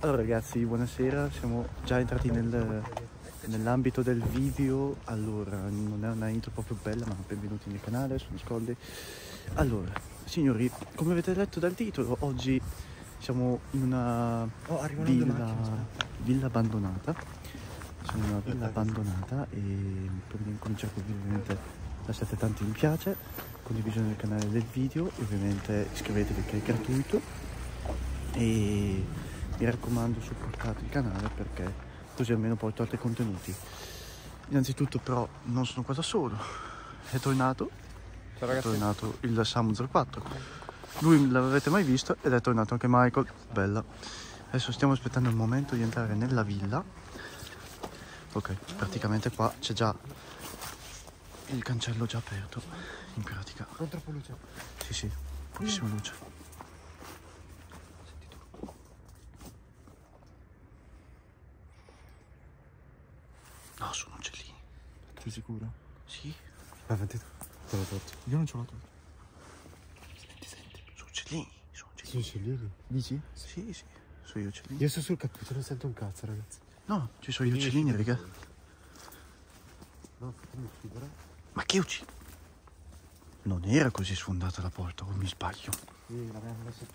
Allora ragazzi, buonasera, siamo già entrati nell'ambito del video. Allora, non è una intro proprio bella, ma benvenuti nel canale, sono Scoldi. Allora, signori, come avete letto dal titolo, oggi siamo in una villa abbandonata. Siamo in una villa abbandonata e prima di cominciare ovviamente lasciate tanti mi piace, condivisione del canale del video e ovviamente iscrivetevi che è gratuito. E mi raccomando, supportate il canale perché così almeno porto altri contenuti. Innanzitutto però non sono qua da solo, è tornato il Samu 04. Lui l'avete mai visto ed è tornato anche Michael. Bella. Adesso stiamo aspettando il momento di entrare nella villa. Ok, praticamente qua c'è già il cancello già aperto, in pratica. Non troppo luce. Sì, pochissima luce. No, sono uccellini. Sei sicuro? Sì. Avanti tu. Te l'ho tolto. Io non ce l'ho tolto. Senti. Sono uccellini. Sono uccellini? Dici? Sì, sono gli uccellini. Io sto sul cappuccio, non sento un cazzo, ragazzi. No, ci sono gli uccellini, raga. No, fatemi chiudere. Ma che uccellini? Non era così sfondata la porta, o mi sbaglio? Sì, l'abbiamo messo.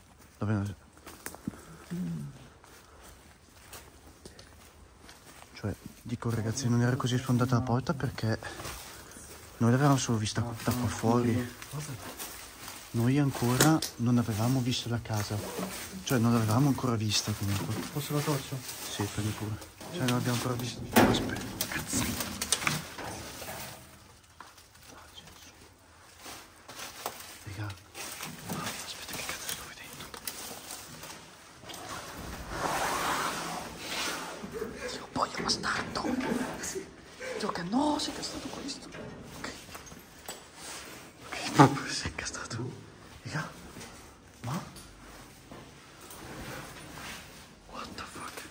Cioè, dico ragazzi, non era così sfondata la porta perché noi l'avevamo solo vista da qua fuori. Noi ancora non avevamo visto la casa. Cioè, non l'avevamo ancora vista comunque. Posso la torcia? Sì, prendi pure. Cioè, non abbiamo ancora visto. Aspetta, cazzo. Raga, aspetta, che cazzo sto vedendo? Dio, boia bastardo! Gioca, no, sei castrato questo. Ok. Proprio sei castrato. Raga, ma? What the fuck?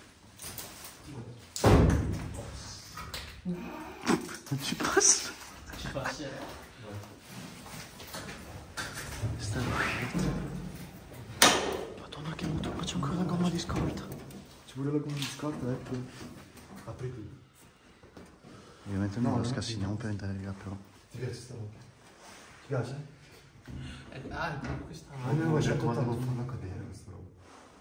Non ci passa? Ci passa? Sta Madonna che brutto, ma c'è ancora la gomma di scorta. Ci vuole la gomma di scorta, ecco. Apri tu. Ovviamente non la scassiniamo per entrare raga, però. Ti piace sta roba? Ti piace? Questa. Ma io ho già devo farla cadere questa roba.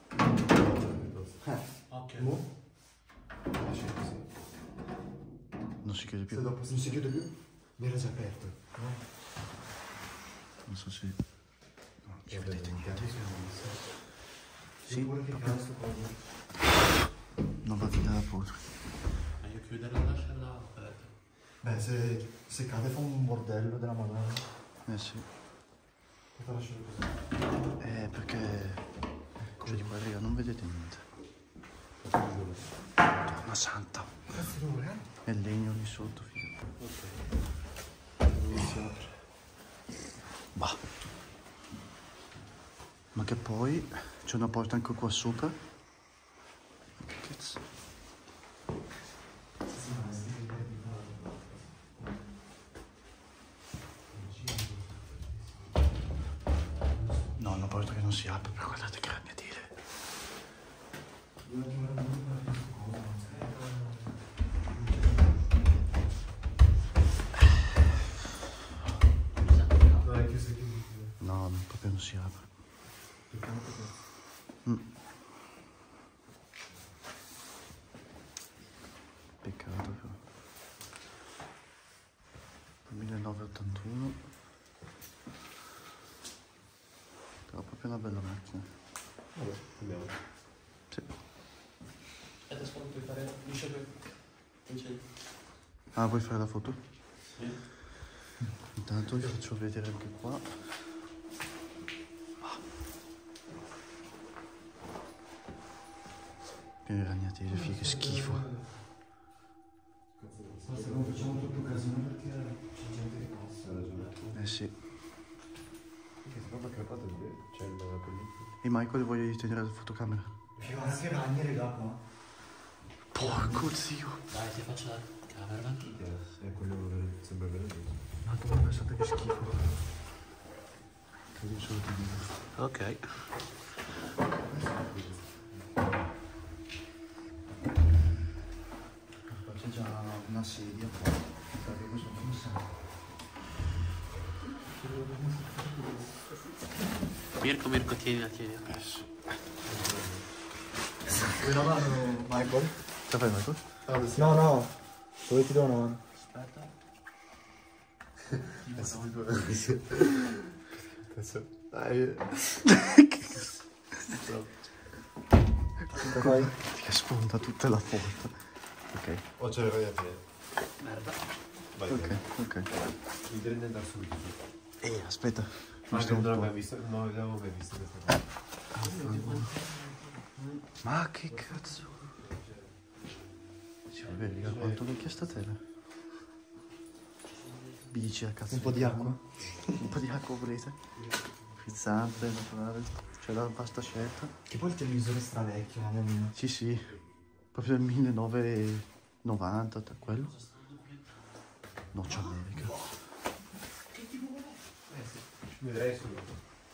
Ok. Mo? Lascia così. Non si chiude Se più. dopo non si chiude più? Mi era già aperto. No? Non so se... No, ci Vabbè, vedete niente. Sì, pure che proprio. cazzo cosa. Non va via la porta. Meglio chiuderla e lasciarla aperta. Beh, se cade fa un bordello della madonna. Sì. Cosa lasciare così? Perché... Cioè di qua raga, non vedete niente. Giuro. Madonna santa. Cazzo dove è? È il legno lì sotto, figlio. Non si apre. Bah. Ma che poi c'è una porta anche qua sopra. Che cazzo? No, una porta che non si apre, però guardate che ragnatele. No, è chiuso. No, proprio non si apre. Peccato però. 1981. Però proprio una bella macchina. Vabbè, andiamo. Sì. Aspetta, scusa, puoi fare... Dice che... Non c'è... Ah, vuoi fare la foto? Sì. Intanto vi faccio vedere anche qua. Che ragnatele, figa, che schifo. Se non facciamo tutto casino perché c'è gente che passa. Hai ragione. Sì. Perché se no perché qua c'è il pellicola. E Michael, voglio tenere la fotocamera? Guarda che ragni, raga, qua. Porco zio. Dai, ti faccio la camera avanti. È quello sembra vero. Madonna, pensate che schifo. Così solo ti dico. Ok. C'è già una sedia qua. Perché questo non sa. Mirko, tienila. Vuoi una mano, Michael? Cosa fai, Marco? No. Dove ti do una mano? Aspetta. Dai. Che sfonda tutta la porta. Ok. O ce le vai a te? Merda. Vai. Ok. Mi prende da subito. Aspetta. Ma non l'avevo mai visto questa cosa. Ma che cazzo? Sì, vedi quanto vecchia sta tela. Bici a cazzo. Un po' di acqua? Un po' di acqua volete? Frizzante, naturale. C'è la pasta scelta. Che poi il televisore è stravecchio, mamma mia. Sì. Proprio del 1990, quello. Noce America. Vedrei subito.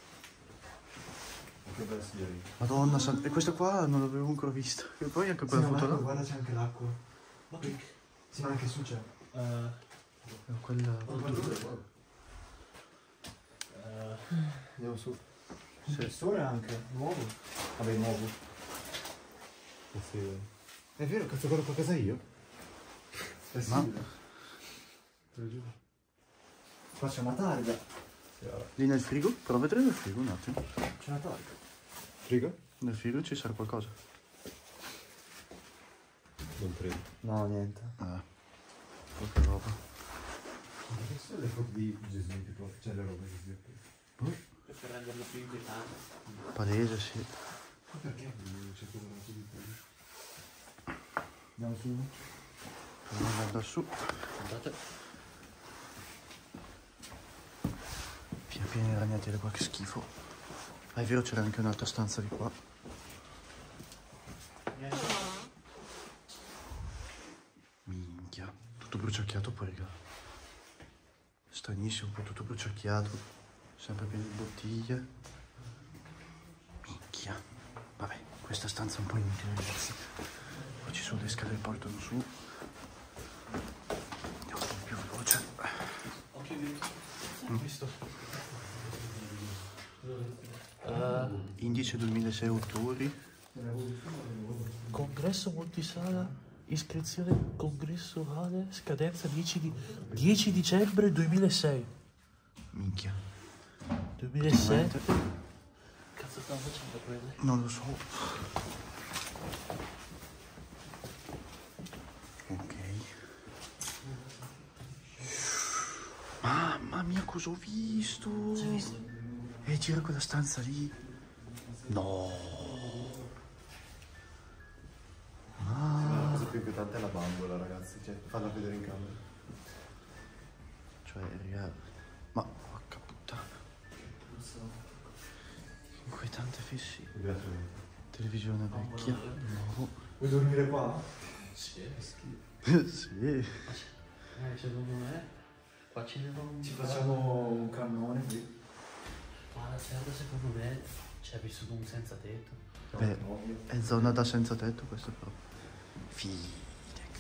Che bel signore. Madonna, e questa qua non l'avevo ancora vista. E poi anche quella foto là. Guarda, c'è anche l'acqua. Ma che... Sì, ma anche su c'è. Quella... Andiamo su. Sì. Il sole anche, nuovo. Vabbè, nuovo. Sì. È vero, cazzo, guardo qualcosa io? È sì. Ma- Te lo giuro. Qua c'è una targa. Lì nel frigo? Prova a vedere nel frigo un attimo. C'è una targa. Frigo? Nel frigo ci sarà qualcosa. Non credo. No, niente. Poca roba. Che sono le foto di Gesù, tipo, c'è le robe di Gesù. Per renderlo più inquietante. Palese, sì. Ma perché non c'è quello di Andiamo su? Proviamo ad andare su. Andate. Pieni di ragnatele qua, che schifo. Ah, è vero, c'era anche un'altra stanza di qua. Minchia. Tutto bruciacchiato poi, raga. Stranissimo, poi tutto bruciacchiato. Sempre pieno di bottiglie. Minchia. Vabbè, questa stanza è un po' inutile, ragazzi. Poi ci sono le scale che portano su. Andiamo un po' più veloce. Occhio di... Visto? Indice 2006 autori. Congresso multisala, iscrizione congressuale, scadenza 10 dicembre 2006. Minchia. 2006? Cazzo stanno facendo quelle? Non lo so. Ok. Mamma mia, cosa ho visto? Hai visto? Gira quella stanza lì. No. La cosa più inquietante è la bambola, ragazzi. Cioè, farla vedere in camera. Cioè, raga. Ma porca puttana. Inquietante fissi. Televisione vecchia. Di nuovo. Vuoi dormire qua? Sì. Sì. Secondo me qua ce ne va un... Ci facciamo un cannone qui. Ma la serra secondo me ci ha vissuto un senza tetto. Beh, è zona da senza tetto questo proprio. Fidec.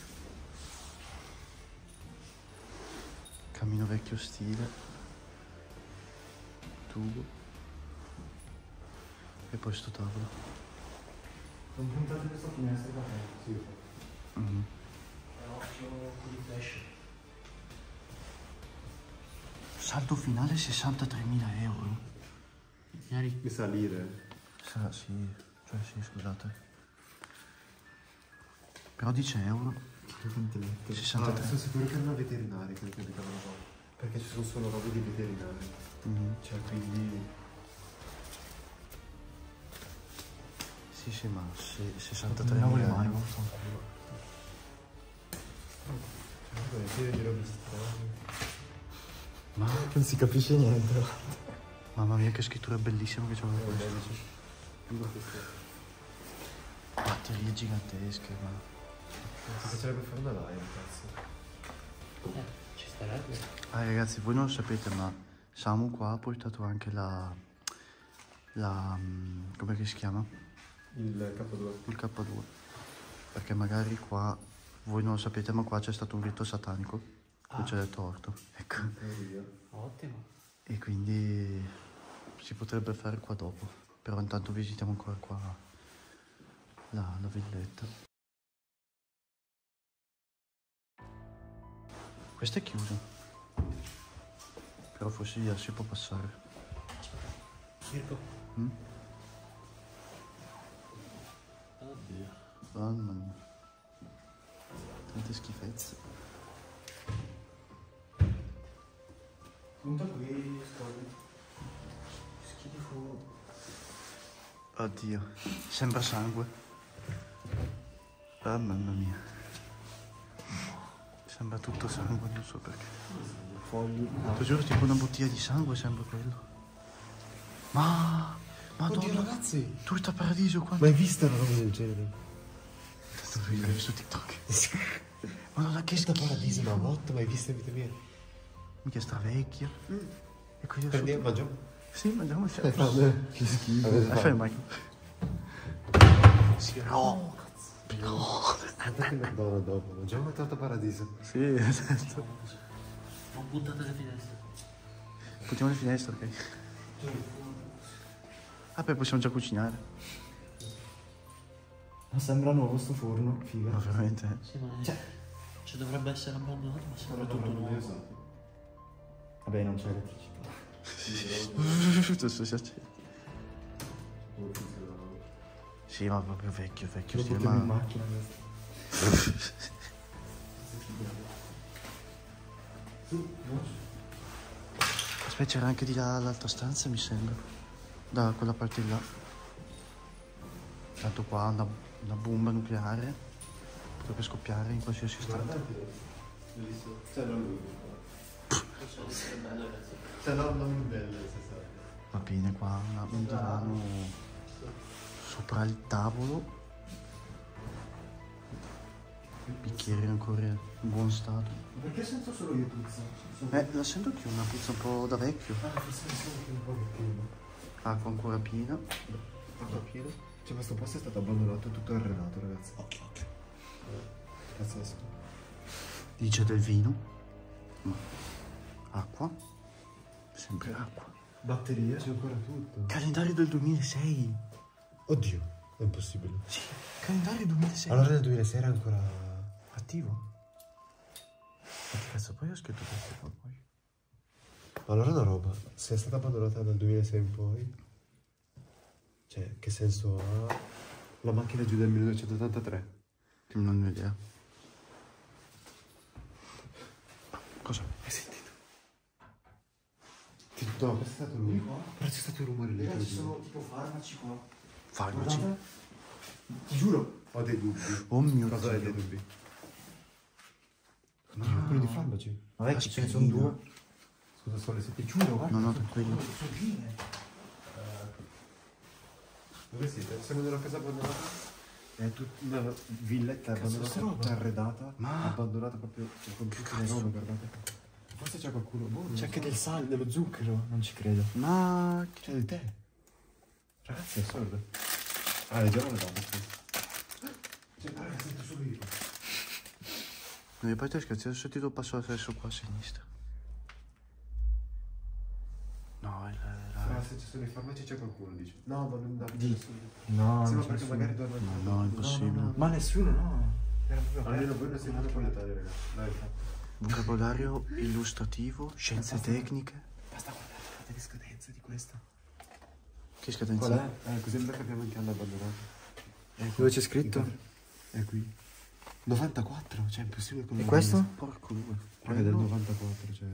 Cammino vecchio stile. Tubo. E poi sto tavolo. Sono puntate questa finestra qua. Sì. Mhm. Occhio con i flash. Saldo finale 63.000 euro. Mi sa lire. Sì, cioè sì, scusate. Però dice euro. 63. Sono sicuro che non è veterinario quel che abitavano qua. Perché ci sono solo robe di veterinari. Cioè, quindi... Sì, ma 63.000 Non vuole euro. mai, non so. Di robe strane. Ma Non si capisce niente. mamma mia, che scrittura bellissima che c'è questo. Batterie gigantesche, ma... Si piacerebbe fare una live, cazzo. Ci starebbe. Ah ragazzi, voi non lo sapete, ma Samu qua ha portato anche come che si chiama? Il K2. Il K2. Perché magari qua voi non lo sapete, ma qua c'è stato un rito satanico. Qui c'è del torto. Ecco. Ottimo. E quindi si potrebbe fare qua dopo. Però intanto visitiamo ancora qua la villetta. Questa è chiusa. Però forse via si può passare. Aspetta. Mirko. Oddio. Mamma mia. Tante schifezze. Punta qui, schifo. Oddio. Sembra sangue. Ah, mamma mia. Sembra tutto sangue, non so perché. Fogli. Ti giuro, tipo una bottiglia di sangue sembra quello. Ma... Madonna. Oddio, ragazzi. Tutto a paradiso qua. Mai visto una roba del genere? L'hai visto su TikTok? Madonna, che Questa schifo. paradiso una volta mai vista in vita mia. Mica sta vecchia. E qui Prendiamo, sotto... mangiamo. Sì, mangiamo il Che schifo. fai Michael. Sì, no. Guardate il McDonald's dopo. Mangiamo tanto paradiso. Sì, esatto. Non buttate le finestre. Buttiamo le finestre, ok? Ah, beh, possiamo già cucinare. Ma sembra nuovo sto forno, figa. Ma veramente, Sì, ma cioè dovrebbe essere abbandonato, ma sembra tutto nuovo. Vabbè, non c'è elettricità. Adesso si accende. Sì, ma proprio vecchio, Lo stile, buttiamo in ma... macchina questo. Aspetta, c'era anche di là l'altra stanza, mi sembra. Da quella parte di là. Tanto qua una bomba nucleare potrebbe scoppiare in qualsiasi istante. Non belle queste storie. Va bene, qua un divano sopra il tavolo. Il bicchiere ancora in buon stato. Perché sento solo io puzza? La sento che una puzza un po' da vecchio. Forse sento che un po' di più. Acqua ancora piena. Acqua piena? Cioè questo posto è stato abbandonato tutto arredato, ragazzi. Ok. Pazzesco. Dice del vino. Ma acqua. Sempre acqua. Batteria, c'è ancora tutto. Calendario del 2006. Oddio, è impossibile. Sì, calendario 2006. Allora nel 2006 era ancora attivo? Ma che cazzo, poi ho scritto questo qua poi. Allora una roba, se è stata abbandonata dal 2006 in poi, cioè che senso ha la macchina giù del 1983? Non ho idea. Cosa? Hai sentito? No, questo è stato lui. Però c'è stato un rumore lì. Ci sono tipo farmaci qua. Farmaci? Guardate. Ti giuro. Ho dei dubbi. Oh mio Cosa hai Dio. dei dubbi? No, quello di farmaci. Vabbè, ce ne sono due. Scusa, sono le 7. Ti giuro, guarda. No, tranquillo. Sono fine. Dove siete? Siamo nella casa abbandonata? È tutta una villetta abbandonata, sta roba? tutta arredata, Ma- abbandonata proprio con tutte le robe, guardate. Forse c'è qualcuno. Boh, C'è anche del sale, dello zucchero. Non ci credo. Ma... C'è del tè. Ragazzi, è assurdo. Ah, leggiamo le date. Cioè, guarda, sento solo io. E poi te scherzi, adesso ti do passo adesso qua a sinistra. No, Ah, se ci sono i farmaci c'è qualcuno, dice. No, ma non da nessuno. No, Sì, ma non perché c'è magari nessuno. dorme. No, impossibile. Ma nessuno, no. Era proprio Almeno aperto. voi non siete napoletani, ragazzi. Dai, fatto. Vocabolario illustrativo, scienze tecniche. Basta guardare le scadenze di questa. Che scadenza? Qual è? Così non capiamo in che hanno abbandonato. Dove c'è scritto? È qui. 94, cioè è impossibile con E questo? Porco due. Quello è del Quello 94, cioè.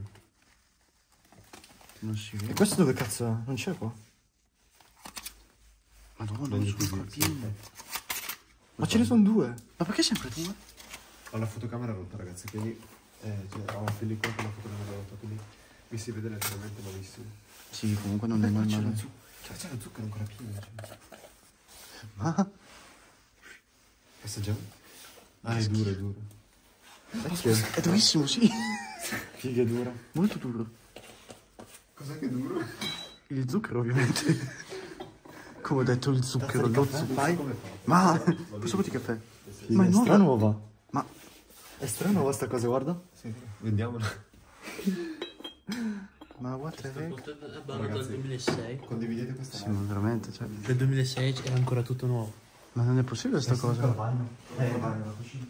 non si E vede. questo dove cazzo è? Non c'è qua. Madonna, Meglio non sono così, colpine. Ma ce ne sono due. Ma perché sempre due? Ho la fotocamera rotta, ragazzi, quindi cioè, ho la pellicola con la fotocamera rotta, quindi mi si vede letteralmente malissimo. Sì, comunque non è normale. C'è lo zucchero ancora pieno. Cioè. Ma... Assaggiamo? Ah, è duro, è duro. È durissimo, sì. Figa dura. Molto duro. Cos'è che è duro? Il zucchero, ovviamente. Come ho detto, il zucchero, lo zucchero. Come fa? Ma... Posso farti caffè? Ma è nuova. nuova. Ma È strano questa cosa, guarda. Sì, vendiamola. Ma what the heck? Questo è bello dal 2006. Condividete questa Sì, ma veramente, cioè... Del 2006 è ancora tutto nuovo. Ma non è possibile sta cosa? Il bagno. Il bagno, la cucina.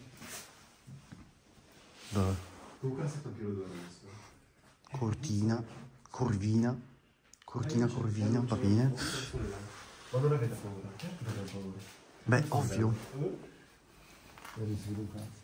Dove? Comunque la sento anche l'odore adesso. Cortina, corvina, cortina, corvina, va bene. Ma non avete paura? Certo che avete paura. Beh, ovvio. Non si vede un cazzo.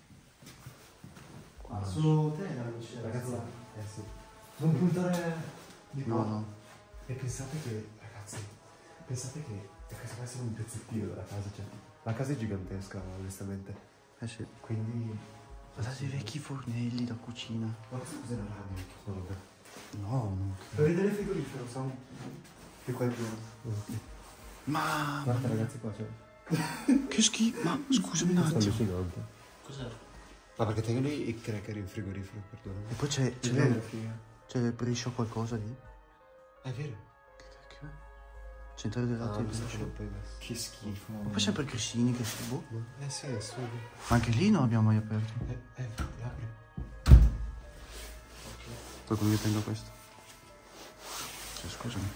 Sono te la luce, Ragazzi, sì. non puntare di No, qua. no. E pensate che, ragazzi, pensate che questo può essere un pezzettino della casa, cioè. La casa è gigantesca, onestamente. Eh sì. Quindi. Guardate i vecchi fornelli da cucina. Ma scusa la radio? No, vabbè. No, non Per vedere il frigorifero, siamo. Che qua è pieno. Ma... Guarda ragazzi qua c'è. Che schifo. Ma scusami un attimo. Allucinante. Cos'è? Ma perché tengono i cracker in frigorifero, perdonami. E poi c'è briscia qualcosa lì? È vero. Che cacchio è? Centrale dei dati mi sa che briscia. non puoi mettere. Che schifo. Ma poi c'è per Cristini che si boh. Sì, è assurdo. Ma anche lì non abbiamo mai aperto. Apri. Poi come io prendo questo? Cioè, scusami.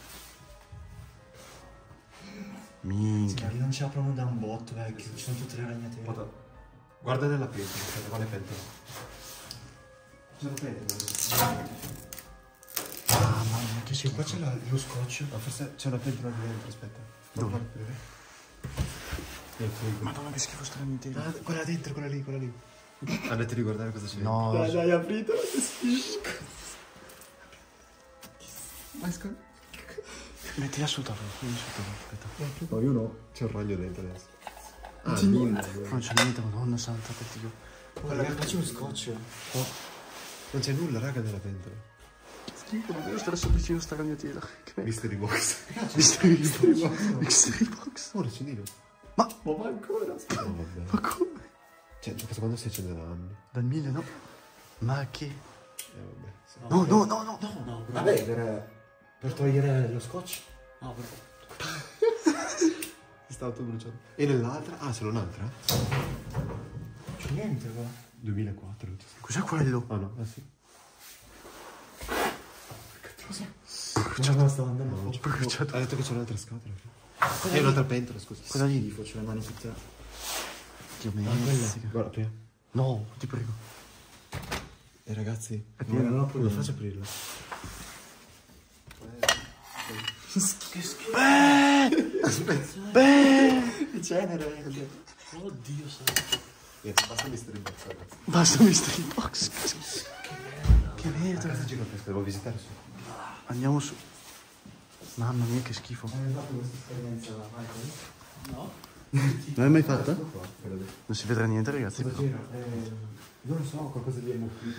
Minchia. Lì non ci aprono da un botto, vecchio. Ci sono tutte le ragnatele. Guarda nella pentola, quale pentola? C'è la pentola. Ah, mamma, che Sì, schifo. qua c'è lo scotch. Ma forse c'è una pentola di dentro, aspetta. Dove? Nel frigo. Madonna, che schifo stranitelo. Ah, quella dentro, quella lì. Andate a riguardare cosa c'è. No, Dai, apritela, che schifo. mettila sul tavolo, aspetta. No, io no. C'è un ragno dentro adesso. Ah, c'è niente. Non c'è niente, madonna santa, per Dio. Guarda, faccio lo scotch. Non c'è nulla, raga, nella pentola. Schifo, non devo stare solo vicino a sta ragnatela. Mystery box. Mystery box. Mystery box. Oh, l'accendino. Ma va ancora? No, vabbè. Ma come? Cioè, questo quando si accende da anni. Dal 1000 no? Ma che? Vabbè. Sì. No, no, no, no. No, bro. Vabbè, per togliere lo scotch. No, bro. Si sta autobruciando. E nell'altra? Ah, c'è un'altra? C'è niente qua. 2004. Cos'è quello? Ah no, sì. Cosa stavo andando? No, Ho bruciato. Ha detto che c'è un'altra scatola. E un'altra pentola, scusa. Cosa lì? Schifo, c'è le mani tutte. Dio mio. Guarda, apri. No, ti prego. E ragazzi, pieno, non lo come faccio a aprirla? Beh! Cenere. Oddio santo. Niente, basta mystery box, ragazzi. Basta mystery box. Che La merda. casa è gigantesca, devo visitare su. Andiamo su. Mamma mia, che schifo. Hai fatto questa esperienza da Michael? No? Non l'hai mai fatta? Qua, quella lì. Non si vedrà niente, ragazzi. Cosa Però. c'era? Non lo so, qualcosa di ammuffito.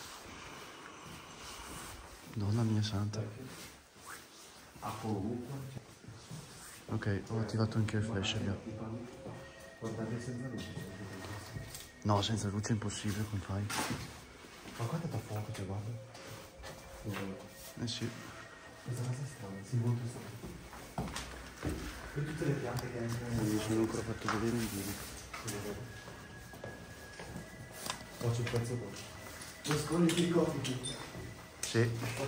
Donna mia santa. Ovunque. Ok, ho attivato anche il flash, raga. Guardate senza luce. No, senza luce è impossibile, come fai? Ma guarda da fuoco, cioè guarda. Eh sì. Questa casa è strana, si molto strana. E tutte le piante che entrano. Non mi sono ancora fatto vedere in giro. Faccio un pezzo qua. Lo squalifico. Sì.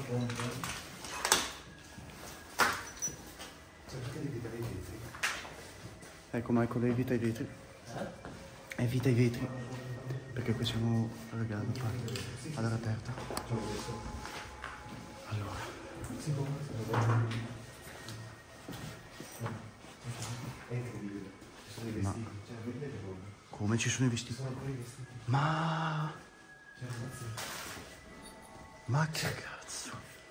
Cioè, perché devi dare i vetri? Ecco Michael, evita i vetri. Evita i vetri. Perché qui siamo regando all'aria aperta. Allora. È incredibile. Ci sono i Ma- vestiti. Cioè, vedete come? Come ci sono i vestiti? Sono ancora i vestiti. Ma... Cioè, ragazzi. Ma che cazzo?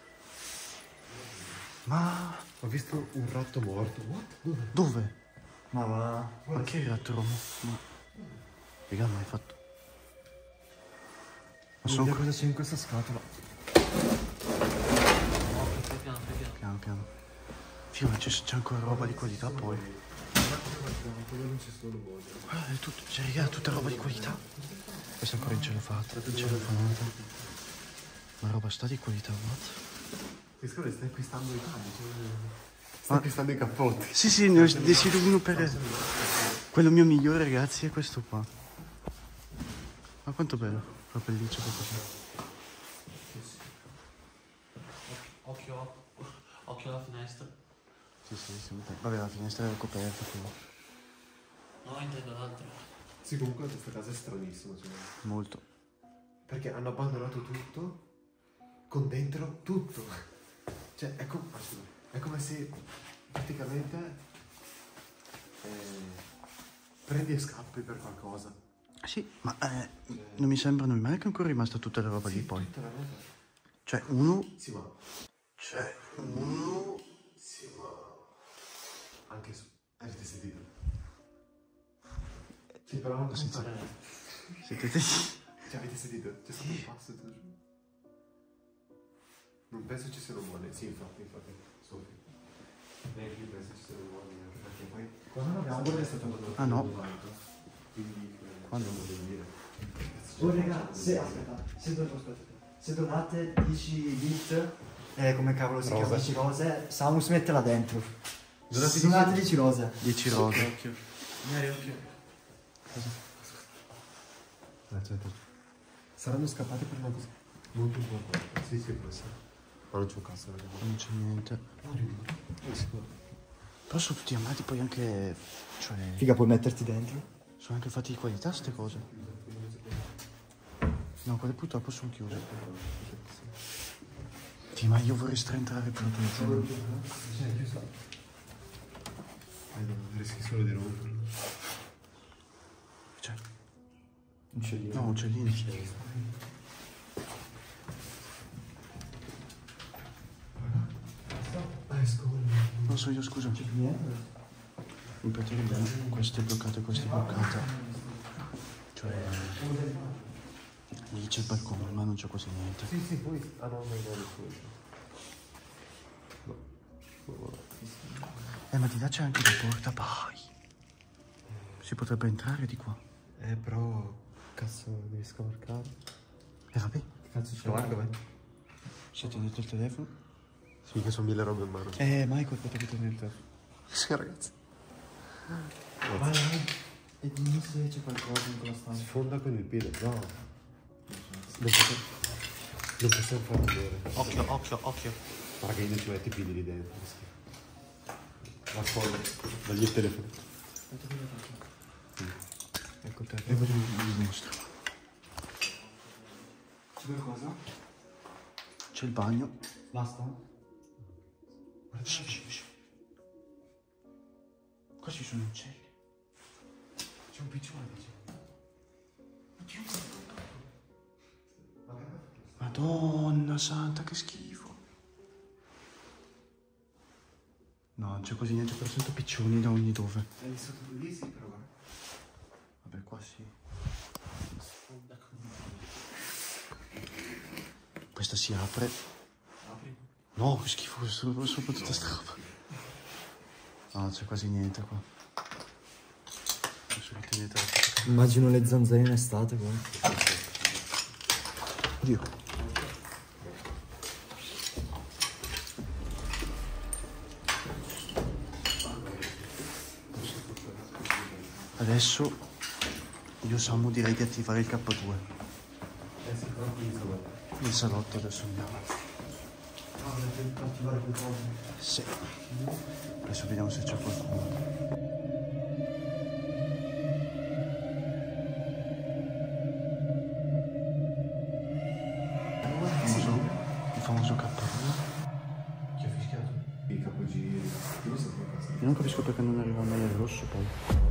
Ma... Ho visto un ratto morto. What? Dove? Dove? Ma va. Ma che ratto Romo? Ma... Raga, ma hai fatto... Ma sono Guarda cosa c'è in questa scatola. No, fai piano, fai piano. Piano piano. Sì, ma c'è ancora roba di qualità poi. Quello non c'è solo voglio. Guarda, è tutto, cioè, raga, è tutta roba di qualità. Questa ancora in celofata, ma roba sta di qualità, what? Ti scusi, stai acquistando i panni. Stai acquistando i cappotti. Sì, sì, ne ho deciso uno per... Quello mio migliore, ragazzi, è questo qua. Ma quanto bello, la pelliccia così. Occhio alla finestra. Sì, vabbè, la finestra era coperta. Però. No, intendo l'altra. Sì, comunque questa casa è stranissima, cioè. Molto. Perché hanno abbandonato tutto, con dentro tutto. Cioè, è come se praticamente prendi e scappi per qualcosa. Sì, ma non mi sembra normale che è ancora rimasta tutta la roba lì poi. Tutta la roba. Cioè, uno... Sì, ma anche su. Avete sentito? Sì, però non Siete Cioè, avete sentito? C'è stato un passo, te lo giuro. Non penso ci siano buone. Sì, infatti, Sofì. Neanche io penso ci siano buone, perché poi... Quando abbiamo quello è stato abbandonato. Ah, no? Quindi... Quando? devo dire. Oh raga, se donate 10 bit, come cavolo si chiama, 10 rose, Samus mettela dentro. Donate 10 rose. 10 rose. Occhio. Mary, occhio. Aspetta. Saranno scappati per una cosa molto importante. Sì, può essere. Ma non c'è un cazzo, raga. Non c'è niente. Però sono tutti amati poi anche... Cioè... Figa, puoi metterti dentro? Sono anche fatti di qualità ste cose. No, quelle purtroppo sono chiuse. Sì, ma io vorrei entrare per giuro. Rischi solo di romperlo. Cioè, Uccellino. no, uccellini. Non so io, scusa. Niente. In pratica questo è bloccato e questo è bloccato. Cioè, lì c'è il balcone, ma non c'è quasi niente. Sì, poi... Ah no, non è questo. Ma di là c'è anche la porta, vai. Si potrebbe entrare di qua. Però... Cazzo, devi scavalcare. Vabbè. Cazzo, scavalca, vai. Siete dentro il telefono? Sì, che sono 1000 robe in mano. Michael, potete tenere il telefono. Sì, ragazzi. Vai. E dimmi se c'è qualcosa in quella stanza. Sfonda con il piede. No. Non possiamo fare vedere. Occhio. Raga, io non ci metti i piedi lì dentro. Ma sfonda. Dagli il telefono. Ecco il telefono. Vi mostro. C'è qualcosa? C'è il bagno. Basta? Shh. Qua ci sono uccelli. C'è un piccione, dice. Madonna santa, che schifo. No, non c'è quasi niente, però sento piccioni da ogni dove. Hai visto lì? Sì, però. Vabbè, qua sì. Questa si apre. Apri. No, che schifo, sopra tutta sta roba. No, non c'è quasi niente qua. Adesso che tenete la foto. Immagino le zanzare in estate qua. Oddio. Adesso io Samu direi di attivare il K2. Il salotto adesso andiamo. Attivare qualcosa. Sì. Adesso vediamo se c'è qualcuno. Il famoso K2. Chi ha fischiato? Il capogiri. Non so che cazzo. Io non capisco perché non arriva mai al rosso poi.